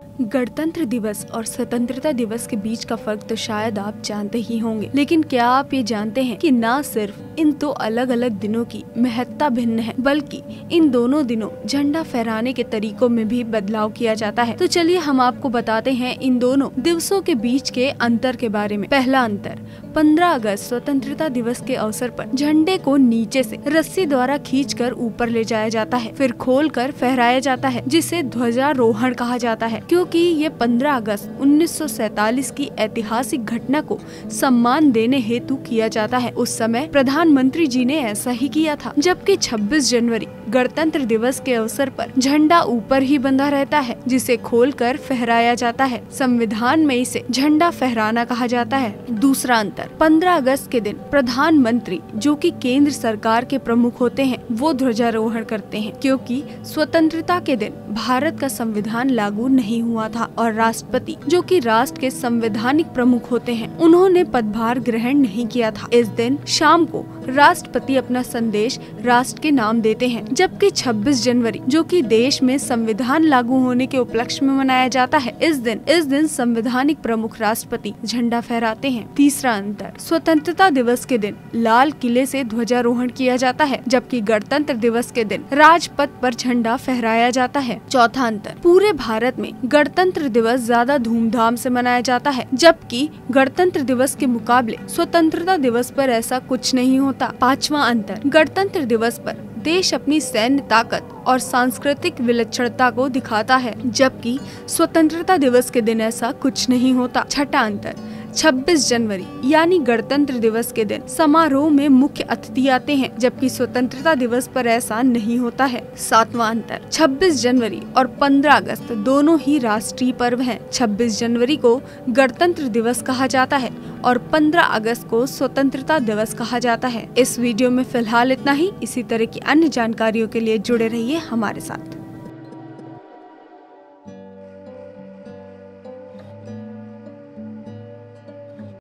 गणतंत्र दिवस और स्वतंत्रता दिवस के बीच का फर्क तो शायद आप जानते ही होंगे, लेकिन क्या आप ये जानते हैं कि न सिर्फ इन दो अलग अलग दिनों की महत्ता भिन्न है, बल्कि इन दोनों दिनों झंडा फहराने के तरीकों में भी बदलाव किया जाता है। तो चलिए हम आपको बताते हैं इन दोनों दिवसों के बीच के अंतर के बारे में। पहला अंतर, 15 अगस्त स्वतंत्रता दिवस के अवसर पर झंडे को नीचे से रस्सी द्वारा खींचकर ऊपर ले जाया जाता है, फिर खोलकर फहराया जाता है, जिसे ध्वजारोहण कहा जाता है। क्योंकि ये 15 अगस्त 1947 की ऐतिहासिक घटना को सम्मान देने हेतु किया जाता है। उस समय प्रधानमंत्री जी ने ऐसा ही किया था, जबकि 26 जनवरी गणतंत्र दिवस के अवसर पर झंडा ऊपर ही बंधा रहता है, जिसे खोलकर फहराया जाता है। संविधान में इसे झंडा फहराना कहा जाता है। दूसरा अंतर, 15 अगस्त के दिन प्रधानमंत्री, जो कि केंद्र सरकार के प्रमुख होते हैं, वो ध्वजारोहण करते हैं, क्योंकि स्वतंत्रता के दिन भारत का संविधान लागू नहीं हुआ था और राष्ट्रपति, जो कि राष्ट्र के संवैधानिक प्रमुख होते हैं, उन्होंने पदभार ग्रहण नहीं किया था। इस दिन शाम को राष्ट्रपति अपना संदेश राष्ट्र के नाम देते हैं, जबकि 26 जनवरी, जो कि देश में संविधान लागू होने के उपलक्ष्य में मनाया जाता है, इस दिन संवैधानिक प्रमुख राष्ट्रपति झंडा फहराते हैं। तीसरा अंतर, स्वतंत्रता दिवस के दिन लाल किले से ध्वजारोहण किया जाता है, जबकि गणतंत्र दिवस के दिन राजपथ पर झंडा फहराया जाता है। चौथा अंतर, पूरे भारत में गणतंत्र दिवस ज्यादा धूमधाम से मनाया जाता है, जबकि गणतंत्र दिवस के मुकाबले स्वतंत्रता दिवस पर ऐसा कुछ नहीं होता। पांचवा अंतर, गणतंत्र दिवस पर देश अपनी सैन्य ताकत और सांस्कृतिक विलक्षणता को दिखाता है, जबकि स्वतंत्रता दिवस के दिन ऐसा कुछ नहीं होता। छठा अंतर, 26 जनवरी यानी गणतंत्र दिवस के दिन समारोह में मुख्य अतिथि आते हैं, जबकि स्वतंत्रता दिवस पर ऐसा नहीं होता है। सातवां अंतर, 26 जनवरी और 15 अगस्त दोनों ही राष्ट्रीय पर्व हैं। 26 जनवरी को गणतंत्र दिवस कहा जाता है और 15 अगस्त को स्वतंत्रता दिवस कहा जाता है। इस वीडियो में फिलहाल इतना ही। इसी तरह की अन्य जानकारियों के लिए जुड़े रहिए हमारे साथ।